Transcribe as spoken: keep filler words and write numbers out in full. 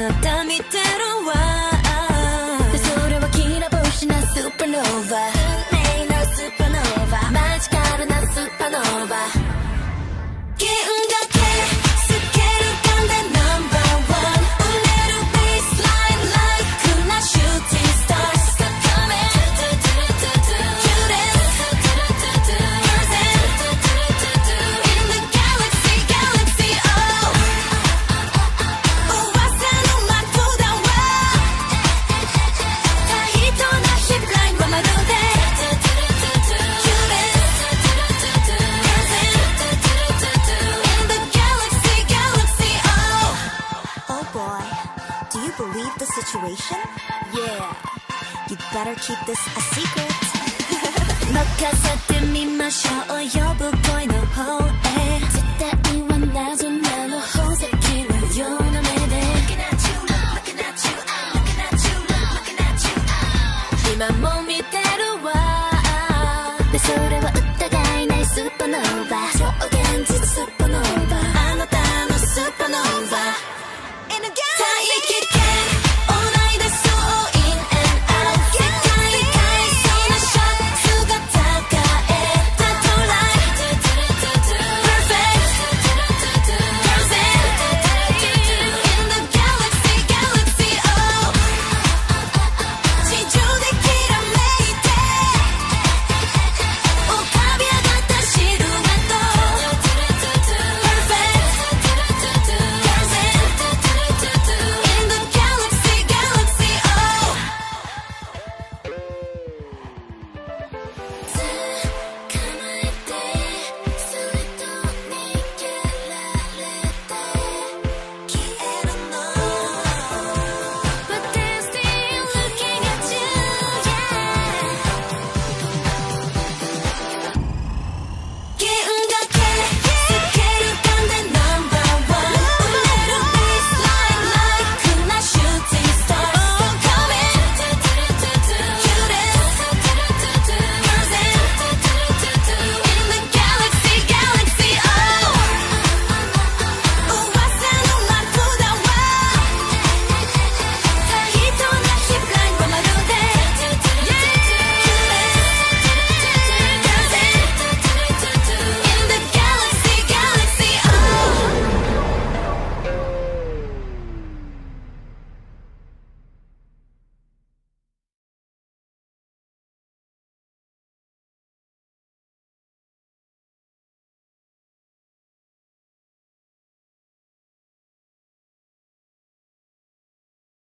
なた見てるわ。でそれはきら星なスーパーノーバ、運命のスーパーノーバ、マジカルなスーパーノーバ、銀河系スケール感でナンバーワン、売れるベースラインライクなシューティングスターズがカメsituation? Yeah, you better keep this a secret. 任せてみましょう、呼ぶ恋の方へ。絶対は謎なの、宝石のような目で Looking at you, looking at you, looking at you, looking at you. 今も見てるわ。でそれは疑いないスーパーノーバ、超現実スーパーノーバ、あなたのスーパーノーバ、大気圏